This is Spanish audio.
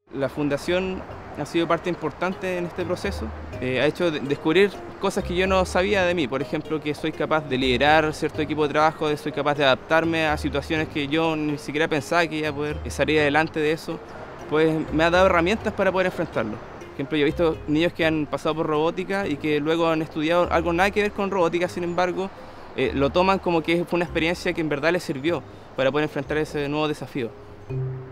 La fundación ha sido parte importante en este proceso. Ha hecho descubrir cosas que yo no sabía de mí. Por ejemplo, que soy capaz de liderar cierto equipo de trabajo, soy capaz de adaptarme a situaciones que yo ni siquiera pensaba que iba a poder salir adelante de eso. Pues me ha dado herramientas para poder enfrentarlo. Por ejemplo, yo he visto niños que han pasado por robótica y que luego han estudiado algo nada que ver con robótica, sin embargo, lo toman como que fue una experiencia que en verdad les sirvió para poder enfrentar ese nuevo desafío.